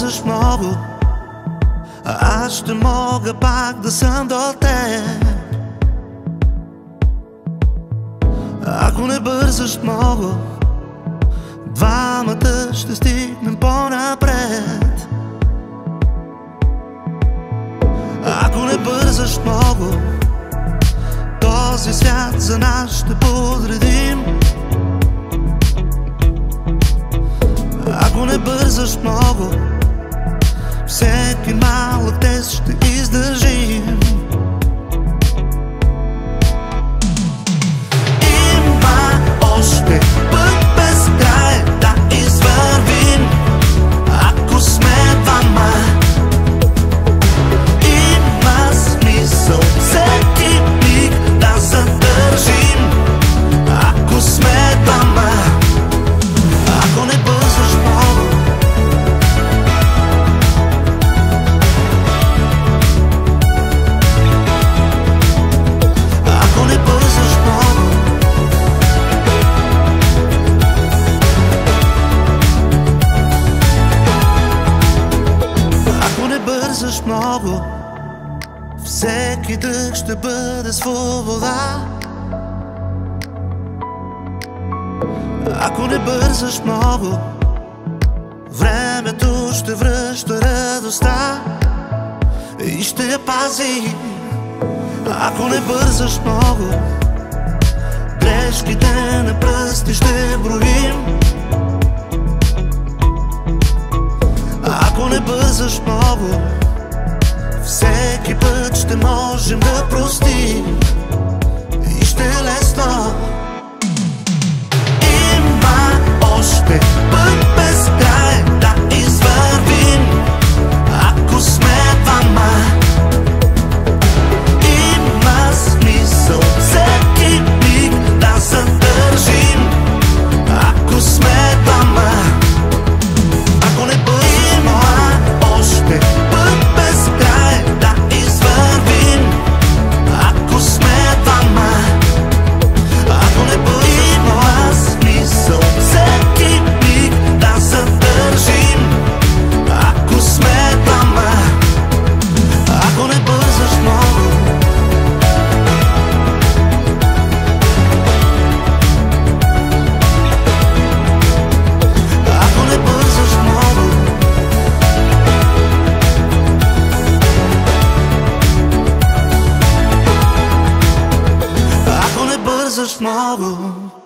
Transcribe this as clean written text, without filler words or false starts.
бързаш много, аз ще мога пак да съм до теб. Ако не бързаш много, двамата ще стигнем по-набред. Ако не бързаш много, този свят за нас ще подредим. Ако не бързаш много, всеки малък тест ще издържим. Има още път без край да извървим. Ако сме двама, има смисъл всеки миг да задържим. Ако сме двама, ако не бързаш много, ако не бързаш много, ако не бързаш много, всеки дъх ще бъде свобода. Ако не бързаш много, времето ще връща радостта и ще я пази. Ако не бързаш много, грешките на пръсти ще броим. Ако не бързаш много, всеки път ще можем да простим и ще е лесно. Има още път без край да извървим. Ако сме двама, има смисъл всеки миг да задържим. Ако сме двама, ако не бързим, още път без край да извървим. Ако сме двама, ако не бързим, смисъл всеки миг да задържим. Ако сме двама, ако не бързаш много, ако не бързаш много, ако не бързаш много.